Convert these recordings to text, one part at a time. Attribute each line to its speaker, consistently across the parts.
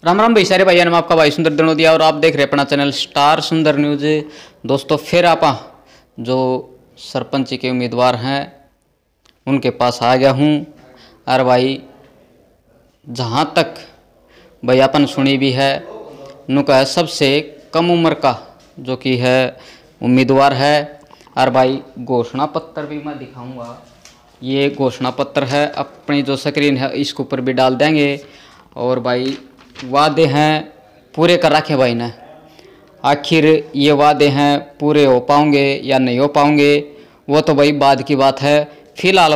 Speaker 1: राम राम भाई सारे भाइयों, आपका भाई सुंदर दनोदिया और आप देख रहे हैं अपना चैनल स्टार सुंदर न्यूज। दोस्तों फिर आप जो सरपंच के उम्मीदवार हैं उनके पास आ गया हूँ। और भाई जहाँ तक भाई अपन सुनी भी है उनका सबसे कम उम्र का जो कि है उम्मीदवार है। और भाई घोषणा पत्र भी मैं दिखाऊंगा, ये घोषणा पत्र है, अपनी जो स्क्रीन है इसके ऊपर भी डाल देंगे। और भाई वादे हैं पूरे कर रखे भाई ने, आखिर ये वादे हैं पूरे हो पाओगे या नहीं हो पाओगे वो तो भाई बाद की बात है। फिलहाल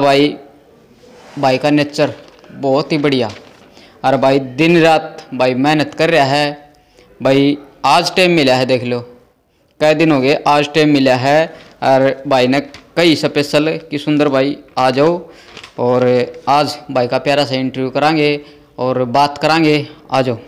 Speaker 1: भाई का नेचर बहुत ही बढ़िया और भाई दिन रात भाई मेहनत कर रहा है। भाई आज टाइम मिला है, देख लो कई दिन हो गए, आज टाइम मिला है। और भाई ने कई स्पेशल कि सुंदर भाई आ जाओ और आज भाई का प्यारा सा इंटरव्यू करांगे और बात करांगे, आ जाओ।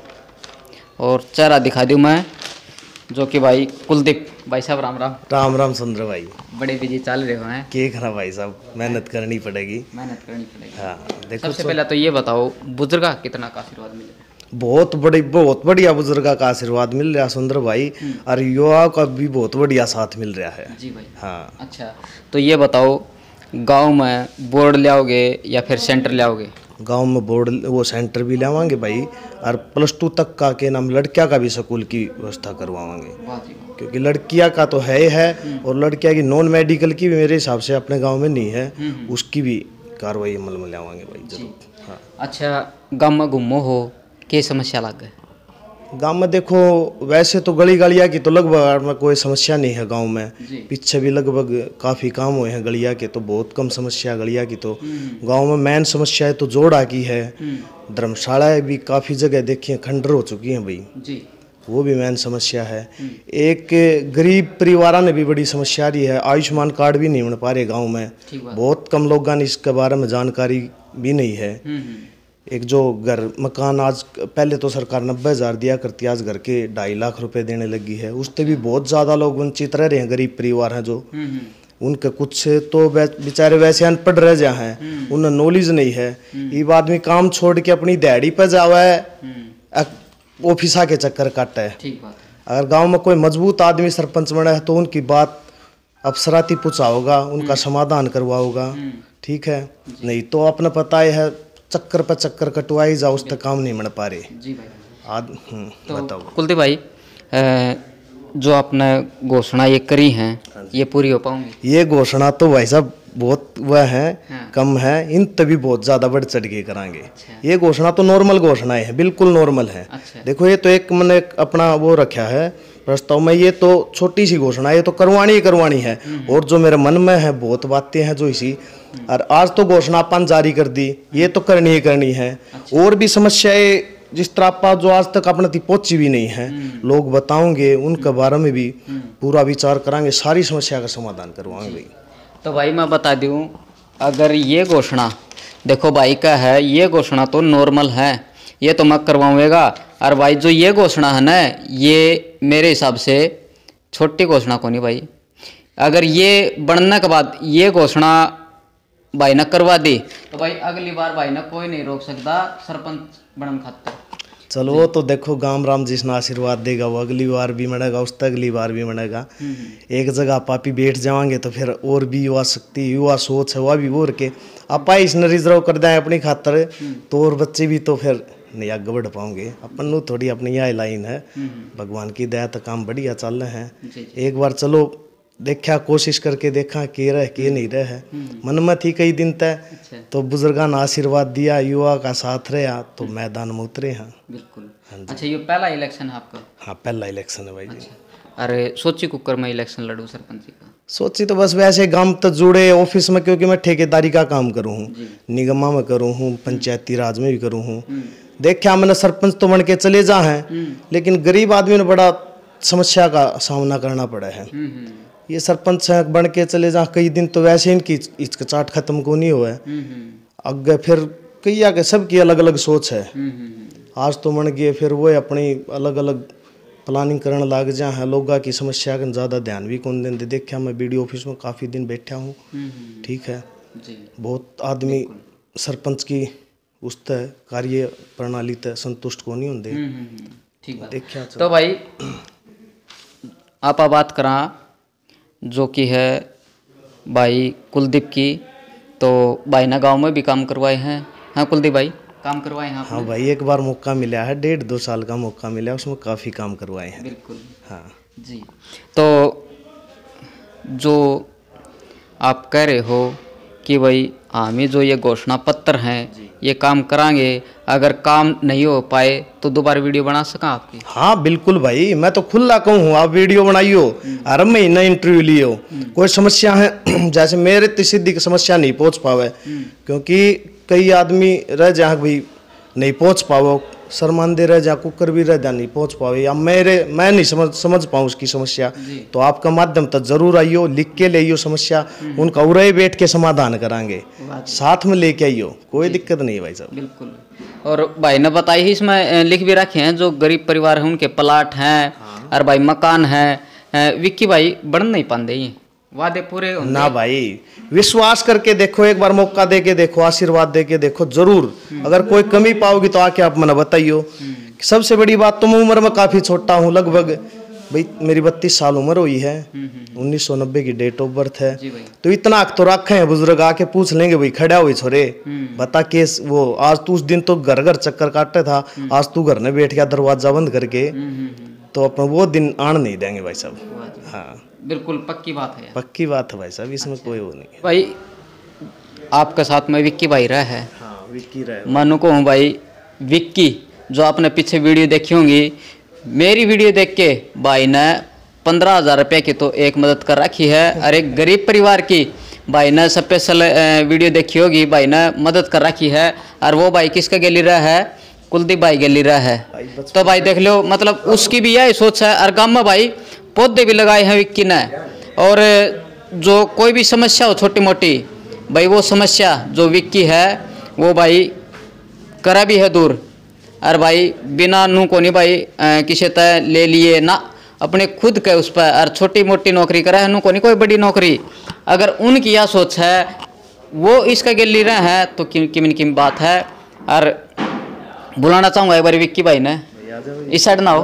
Speaker 1: और चेहरा दिखा दूँ मैं जो कि भाई कुलदीप भाई साहब, राम राम।
Speaker 2: राम राम सुंदर भाई,
Speaker 1: बड़े बिजी चल रहे हो हैं?
Speaker 2: क्या करा भाई साहब, मेहनत करनी पड़ेगी। हाँ देखो,
Speaker 1: सबसे पहले तो ये बताओ बुजुर्ग कितना का आशीर्वाद मिले?
Speaker 2: बहुत बढ़िया बुजुर्ग का आशीर्वाद मिल रहा सुंदर भाई, और युवा का भी बहुत बढ़िया साथ मिल रहा है
Speaker 1: जी भाई।
Speaker 2: हाँ
Speaker 1: अच्छा तो ये बताओ, गांव में बोर्ड लाओगे या फिर सेंटर लाओगे?
Speaker 2: गांव में बोर्ड वो सेंटर भी लावांगे भाई, और +2 तक का के नाम लड़कियां का भी स्कूल की व्यवस्था करवाएंगे, क्योंकि लड़कियां का तो है और लड़कियां की नॉन मेडिकल की भी मेरे हिसाब से अपने गांव में नहीं है, उसकी भी कार्रवाई अमल में लावांगे भाई जरूर। हाँ।
Speaker 1: अच्छा गाँव में घूमो हो, क्या समस्या लग गए?
Speaker 2: गांव में देखो वैसे तो गली गलिया की तो लगभग में कोई समस्या नहीं है गांव में, पीछे भी लगभग काफ़ी काम हुए हैं गलिया के, तो बहुत कम समस्या गलिया की। तो गांव में मेन समस्या है तो जोड़ा की है, धर्मशालाएं भी काफ़ी जगह देखी हैं खंडर हो चुकी हैं भाई जी, वो भी मेन समस्या है। एक गरीब परिवारों ने भी बड़ी समस्या रही है, आयुष्मान कार्ड भी नहीं बन पा रहे गाँव में, बहुत कम लोगों ने इसके बारे में जानकारी भी नहीं है। एक जो घर मकान आज, पहले तो सरकार 90,000 दिया करती है, आज घर के 2.5 लाख रुपए देने लगी है, उससे भी बहुत ज़्यादा लोग वंचित रह रहे हैं, गरीब परिवार हैं जो, उनके कुछ तो बेचारे वैसे अनपढ़ रह जा हैं, उन्हें नॉलेज नहीं है। ये आदमी काम छोड़ के अपनी दिहाड़ी पर जावा है, ऑफिसा के चक्कर काटा है। अगर गाँव में कोई मजबूत आदमी सरपंच बना है तो उनकी बात अफसराती पूछा होगा, उनका समाधान करवाओगा, ठीक है, नहीं तो अपना पता है चक्कर पर चक्कर कटवाई जाओ, उस तक काम नहीं मिल पा रहे जी भाई। तो बताओ
Speaker 1: कुलदीप भाई, जो आपने घोषणा ये करी हैं ये पूरी हो पाऊंगी?
Speaker 2: ये घोषणा तो भाई साहब बहुत वह है, हाँ। कम है, इन तभी बहुत ज़्यादा बढ़ चढ़ के करांगे। अच्छा। ये घोषणा तो नॉर्मल घोषणाएं है, बिल्कुल नॉर्मल है। अच्छा। देखो ये तो एक मैंने अपना वो रखा है प्रस्ताव में, ये तो छोटी सी घोषणा, ये तो करवानी ही करवानी है, और जो मेरे मन में है बहुत बातें हैं जो इसी, और आज तो घोषणा अपन जारी कर दी, ये तो करनी ही करनी है। अच्छा। और भी समस्याएं जिस तरह आपा जो आज तक अपने तक पहुंची भी नहीं है, लोग बताओगे उनके बारे में भी पूरा विचार करांगे, सारी समस्या का समाधान करवाएंगे भाई।
Speaker 1: तो भाई मैं बता दूं, अगर ये घोषणा देखो भाई का है, ये घोषणा तो नॉर्मल है, ये तो मैं करवाऊंगा। और भाई जो ये घोषणा है ना, ये मेरे हिसाब से छोटी घोषणा को नहीं भाई, अगर ये बनने के बाद ये घोषणा भाई ने करवा दी तो भाई अगली बार भाई ने कोई नहीं रोक सकता सरपंच बनने खातिर।
Speaker 2: चलो वो तो देखो गाम राम जिसने आशीर्वाद देगा वो अगली बार भी बनेगा, उससे अगली बार भी बनेगा। एक जगह पापी बैठ जाएंगे तो फिर और भी युवा शक्ति, युवा सोच है वह भी वो के आपा इसने रिजर्व कर दें अपनी खातर, तो और बच्चे भी तो फिर नहीं आगे बढ़ पाओगे। अपन थोड़ी अपनी यह लाइन है, भगवान की दया तो काम बढ़िया चल रहे हैं। एक बार चलो देखा, कोशिश करके देखा के रह के नहीं रहे, मन में थी कई दिन तक, तो बुजुर्गों ने आशीर्वाद दिया, युवा का साथ रहा तो मैदान में उतरे हैं।
Speaker 1: बिल्कुल। अच्छा ये पहला इलेक्शन है आपका? हाँ
Speaker 2: पहला इलेक्शन है भाई जी।
Speaker 1: अरे सोची कुकर में इलेक्शन लड़ू सरपंच का?
Speaker 2: सोची तो बस वैसे गांव तक जुड़े ऑफिस में, क्योंकि मैं ठेकेदारी का काम करूँ हूँ, निगमा में करूँ हूँ, पंचायती राज में भी करूँ हूँ। देखा मैंने सरपंच तो बन के चले जा हैं, लेकिन गरीब आदमी ने बड़ा समस्या का सामना करना पड़ा है। ये सरपंच बन के चले जा कई दिन तो वैसे इनकी हिचकिचाहट खत्म को नहीं हुआ है, अगे फिर कई आगे सबकी अलग अलग सोच है। आज तो बन गए फिर वो अपनी अलग अलग प्लानिंग करने लग जा है, लोगों की समस्या का ज़्यादा ध्यान भी कौन देते। देखा मैं बीडीओ ऑफिस में काफ़ी दिन बैठा हूँ, ठीक है, बहुत आदमी सरपंच की उस तय कार्य प्रणाली तय संतुष्ट को नहीं होंगे।
Speaker 1: ठीक है।
Speaker 2: देखिए
Speaker 1: तो भाई आप बात करा जो कि है भाई कुलदीप की, तो भाई ना गांव में भी काम करवाए हैं। हाँ कुलदीप भाई, काम करवाए हैं आपने?
Speaker 2: हाँ भाई, एक बार मौका मिला है, 1.5-2 साल का मौका मिला, उसमें काफ़ी काम करवाए हैं।
Speaker 1: बिल्कुल।
Speaker 2: हाँ
Speaker 1: जी। तो जो आप कह रहे हो कि भाई हमें जो ये घोषणा पत्र हैं ये काम कराएंगे, अगर काम नहीं हो पाए तो दोबारा वीडियो बना सका आपकी?
Speaker 2: हाँ बिल्कुल भाई, मैं तो खुला कहूँ, आप वीडियो बनाइयो, हर महीना इंटरव्यू लियो। कोई समस्या है जैसे मेरे तिसिद्धि की समस्या नहीं पहुँच पावे, क्योंकि कई आदमी रह जा भाई नहीं पहुँच पावो, शर्मांदे रह जा, कुकर भी रह जा नहीं पहुँच पावे, या मैं नहीं समझ पाऊँ उसकी समस्या, तो आपका माध्यम तक जरूर आइयो, लिख के ले आइयो समस्या, उनका उरे बैठ के समाधान करांगे, साथ में लेके आइयो, कोई दिक्कत नहीं है भाई साहब।
Speaker 1: बिल्कुल। और भाई ने बताई ही इसमें लिख भी रखे हैं जो गरीब परिवार है उनके प्लाट हैं और भाई मकान है। विक्की भाई बढ़ नहीं पाते, ये वादे पूरे होंगे
Speaker 2: ना भाई, विश्वास करके देखो, एक बार मौका दे के देखो, आशीर्वाद दे के देखो, जरूर अगर कोई कमी पाओगी तो आके आप मना बताइयो। सबसे बड़ी बात तो मैं उम्र में काफी छोटा हूँ, लगभग भाई मेरी 32 साल उम्र हुई है, 1990 की डेट ऑफ बर्थ है, तो इतना तो रखे हैं बुजुर्ग, आके पूछ लेंगे भाई खड़ा हुई छोरे बता केस वो, आज तू उस दिन तो घर घर चक्कर काटते था, आज तू घर में बैठ गया दरवाजा बंद करके, तो अपना वो दिन आन नहीं देंगे भाई साहब। हाँ
Speaker 1: बिल्कुल पक्की बात है,
Speaker 2: पक्की बात है भाई साहब, इसमें कोई वो नहीं है।
Speaker 1: भाई आपके साथ में विक्की भाई रहा है?
Speaker 2: हाँ विक्की रहे।
Speaker 1: मानो को हूँ भाई, विक्की जो आपने पीछे वीडियो देखी होंगी, मेरी वीडियो देख के भाई ने 15,000 रुपये की तो एक मदद कर रखी है, और एक गरीब परिवार की भाई ने स्पेशल वीडियो देखी होगी, भाई ने मदद कर रखी है, और वो भाई किसका गैली रहा है? कुलदीप भाई गैली रहा है। तो भाई देख लो, मतलब उसकी भी यही सोच है, और गाँव में भाई पौधे भी लगाए हैं विक्की ने, और जो कोई भी समस्या हो छोटी मोटी, भाई वो समस्या जो विक्की है वो भाई करा भी है दूर, और भाई बिना नू को नहीं भाई किसी तय ले लिए ना, अपने खुद के उस पर, और छोटी मोटी नौकरी करा है, नू को नहीं कोई बड़ी नौकरी, अगर उनकी यह सोच है वो इसका गिल्ली रहे हैं तो किन बात है। और बुलाना चाहूँगा एक बार विक्की भाई ने, इस साइड ना हो,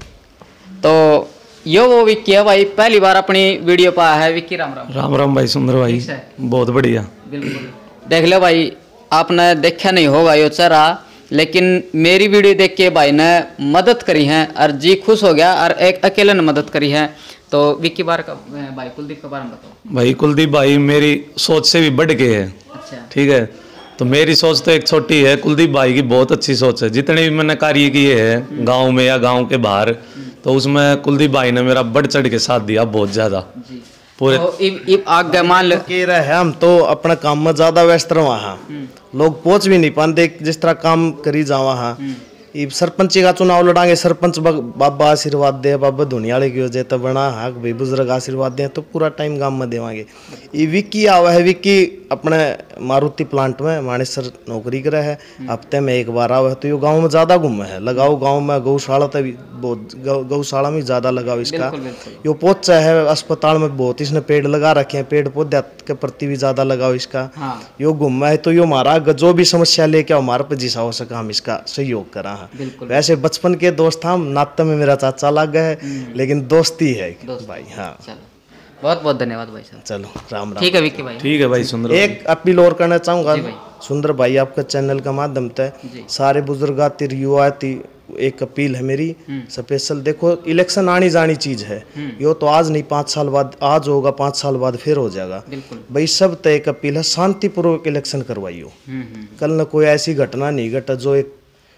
Speaker 1: तो यो वो विक्की है भाई, पहली बार अपनी वीडियो पाया है। विक्की राम राम।
Speaker 3: राम राम भाई, सुंदर भाई, बहुत बढ़िया।
Speaker 1: बिल्कुल देख लो भाई, आपने देखा नहीं होगा यो चेहरा, लेकिन मेरी वीडियो देख के भाई ने मदद करी है, और जी खुश हो गया, और एक अकेले ने मदद करी है। तो विक्की बार का भाई कुलदीप के बारे में बताओ।
Speaker 3: भाई कुलदीप भाई मेरी सोच से भी बढ़ के है।
Speaker 1: अच्छा।
Speaker 3: ठीक है, तो मेरी सोच तो एक छोटी है, कुलदीप भाई की बहुत अच्छी सोच है। जितने भी मैंने कार्य किए हैं गांव में या गांव के बाहर, तो उसमें कुलदीप भाई ने मेरा बढ़ चढ़ के साथ दिया बहुत ज्यादा पूरे।
Speaker 1: तो आगे मान लो
Speaker 2: कह रहे हैं हम तो अपना काम में ज्यादा व्यस्त रहो, वहाँ लोग पहुंच भी नहीं पाते, जिस तरह काम करी जाओ वहाँ। ये सरपंची का चुनाव लड़ांगे, सरपंच बाबा आशीर्वाद दे, बाबा धुनियाले की वजह तो बना हाँ भाई बुजुर्ग आशीर्वाद दे, तो पूरा टाइम गांव में देवांगे। ये विक्की आवा है, विक्की अपने मारुति प्लांट में मानेसर नौकरी करे है, हफ्ते में एक बार आवा है, तो ये गांव में ज्यादा घूमे है। लगाओ गांव में गौशाला तक बहुत, गौशाला में ज्यादा लगाओ इसका। यो पहुंचा है अस्पताल में बहुत, इसने पेड़ लगा रखे हैं, पेड़ पौधे के प्रति भी ज्यादा लगाओ इसका। यो घूमा है, तो यो हमारा जो भी समस्या लेके हमारे पे जिसा हो सका हम इसका सहयोग करा। वैसे बचपन के दोस्त हम, नाते में मेरा चाचा लग गए, लेकिन दोस्ती है भाई। हाँ
Speaker 1: बहुत बहुत धन्यवाद भाई साहब।
Speaker 2: चलो राम राम।
Speaker 1: ठीक है विक्की भाई।
Speaker 3: ठीक है भाई सुंदर।
Speaker 2: एक अपील और करना चाहूंगा सुंदर भाई, आपका चैनल का माध्यम से सारे बुजुर्गाती युवाती एक अपील है मेरी स्पेशल। देखो इलेक्शन आनी जानी चीज है, यो तो आज नहीं 5 साल बाद, आज होगा 5 साल बाद फिर हो जाएगा भाई। सब तय एक अपील है, शांतिपूर्वक इलेक्शन करवाइयो। कल न कोई ऐसी घटना नहीं घटा जो एक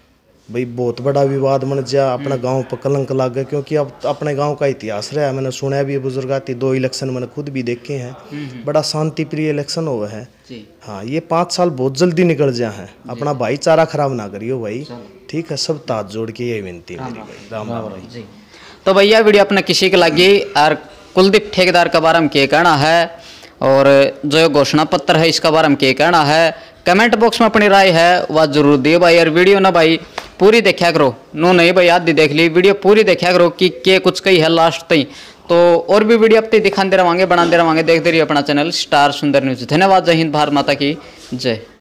Speaker 2: भाई बहुत बड़ा विवाद बन जा, अपना गांव पर कलंक लग गया। क्योंकि अब अपने गांव का इतिहास रहा है, मैंने सुना भी है बुजुर्गाती 2 इलेक्शन मैंने खुद भी देखे हैं, बड़ा शांति प्रिय इलेक्शन हुआ है। हाँ ये 5 साल बहुत जल्दी निकल जाए हैं, अपना भाईचारा खराब ना करियो भाई। ठीक है, सब ताज जोड़ के यही विनती है मेरी भाई। राम राम भाई।
Speaker 1: तो भैया वीडियो अपने किसी के लगी, और कुलदीप ठेकेदार के बारे में क्या कहना है, और जो घोषणा पत्र है इसका बारे में क्या कहना है, कमेंट बॉक्स में अपनी राय है वह जरूर दिए भाई। और वीडियो ना भाई पूरी देखा करो, नो नहीं भाई आधी देख ली, वीडियो पूरी देखा करो कि के कुछ कही है लास्ट तक। तो और भी वीडियो अपने दिखाते रहेंगे, बनाते रहेंगे। देखते रहिए अपना चैनल स्टार सुंदर न्यूज। धन्यवाद। जय हिंद, भारत माता की जय।